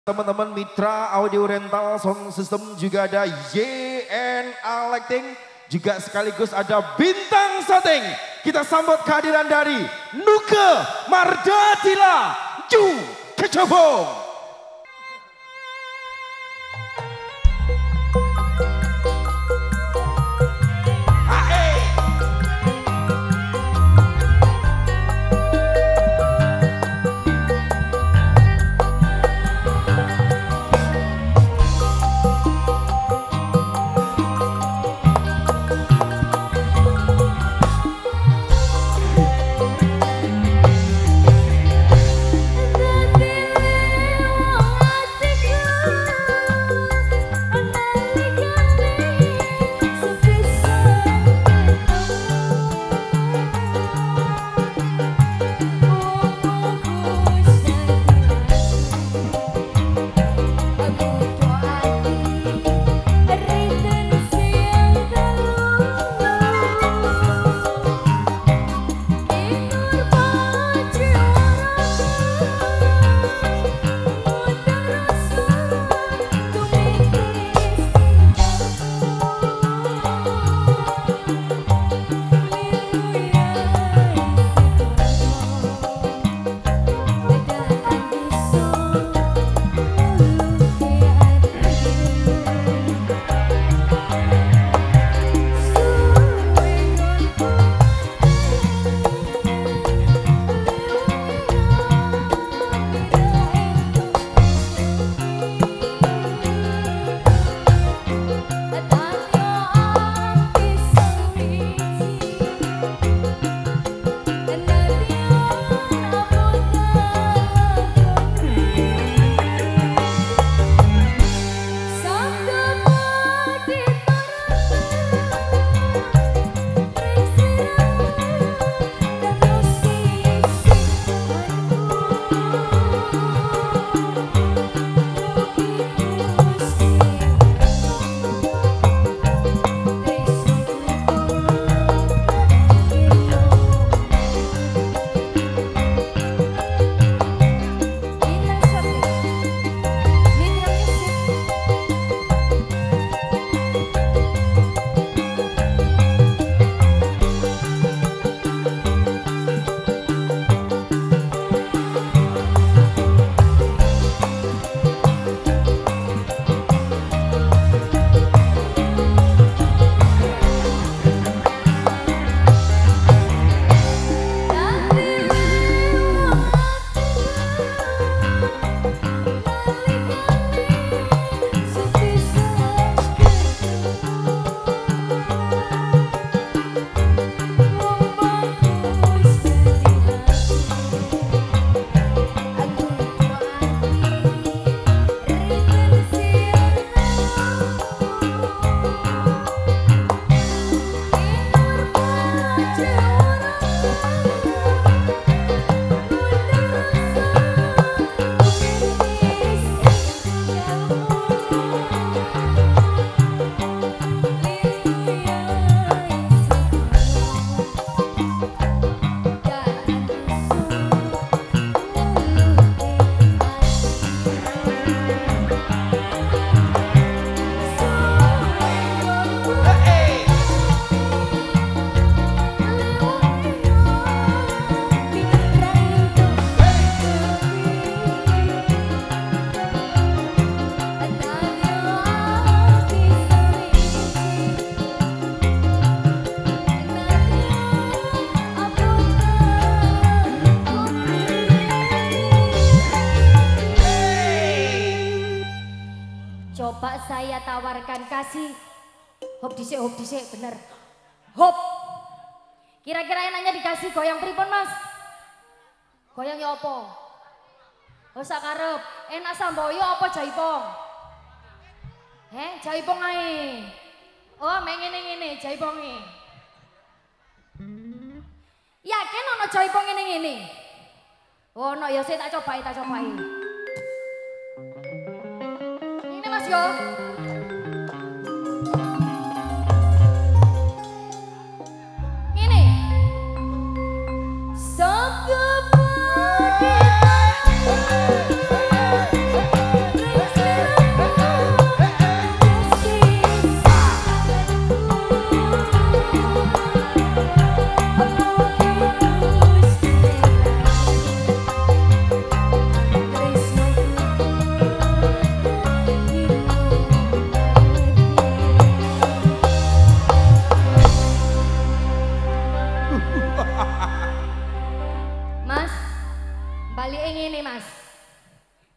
Teman-teman mitra audio rental sound system, juga ada YNA Lighting, juga sekaligus ada Bintang Setting. Kita sambut kehadiran dari Nuke Mardatila Ju Kecebong. Coba saya tawarkan kasih hop disik bener. Hop. Kira-kira enaknya dikasih goyang pripun Mas? Goyang ya apa? Oh sakarep, enak samboyo apa jaipong? Jaipong ae. Oh mek ngene jaiponge. Yakin ono jaipong ngene-ngene? Oh no ya saya tak cobai. Ini Mas yo.